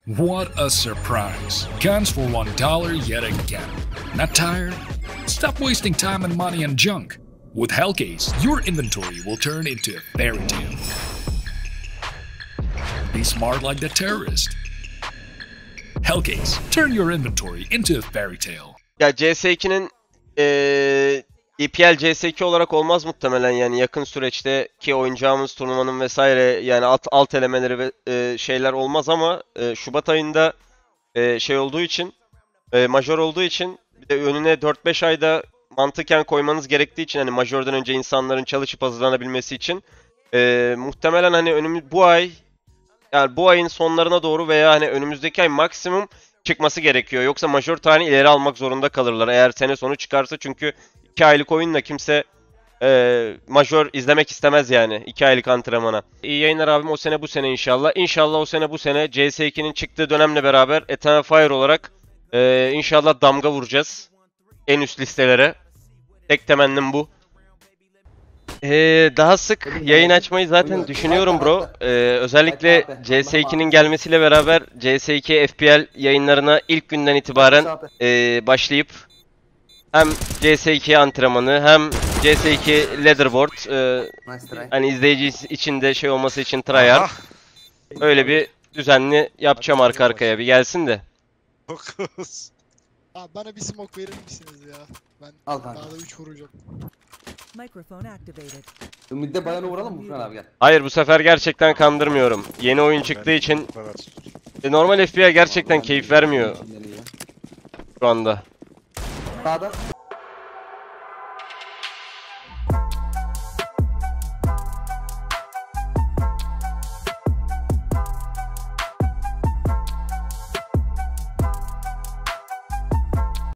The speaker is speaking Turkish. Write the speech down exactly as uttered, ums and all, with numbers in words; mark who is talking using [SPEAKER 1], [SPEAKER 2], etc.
[SPEAKER 1] What a surprise. Guns for one dollar yet again. Not tired? Stop wasting time and money on junk. With Hellcase, your inventory will turn into a fairy tale. Be smart like the terrorist. Hellcase, turn your inventory into a fairy tale.
[SPEAKER 2] Ya C S iki'nin ee, E P L C S iki olarak olmaz muhtemelen, yani yakın süreçte ki oynayacağımız turnuvanın vesaire yani alt, alt elemeleri ve e, şeyler olmaz ama e, Şubat ayında e, şey olduğu için e, majör olduğu için bir de önüne dört beş ayda mantıken koymanız gerektiği için, hani majörden önce insanların çalışıp hazırlanabilmesi için e, muhtemelen hani önümüz bu ay, yani bu ayın sonlarına doğru veya hani önümüzdeki ay maksimum çıkması gerekiyor. Yoksa majör tarihini ileri almak zorunda kalırlar eğer sene sonu çıkarsa, çünkü iki aylık oyunla kimse e, majör izlemek istemez yani iki aylık antrenmana. İyi yayınlar abim, o sene bu sene inşallah. İnşallah o sene bu sene C S iki'nin çıktığı dönemle beraber Eternal Fire olarak e, inşallah damga vuracağız en üst listelere. Tek temennim bu. Ee, daha sık yayın açmayı zaten düşünüyorum bro. Ee, özellikle C S iki'nin gelmesiyle beraber C S iki F P L yayınlarına ilk günden itibaren e, başlayıp hem C S iki antrenmanı hem C S iki leaderboard e, hani izleyici için de şey olması için tryhard, öyle bir düzenli yapacağım arka arkaya, bir gelsin de.
[SPEAKER 3] Dokuz. Abi bana bir smoke verir misiniz ya? Ben
[SPEAKER 4] Al
[SPEAKER 3] daha
[SPEAKER 4] kanka.
[SPEAKER 3] da üç vuracağım.
[SPEAKER 5] Microphone activated.
[SPEAKER 4] Midde bayana uğralım mı Furkan abi, gel.
[SPEAKER 2] Hayır, bu sefer gerçekten kandırmıyorum. Yeni oyun çıktığı için e, normal F P L gerçekten keyif vermiyor şu anda.
[SPEAKER 4] Sağda.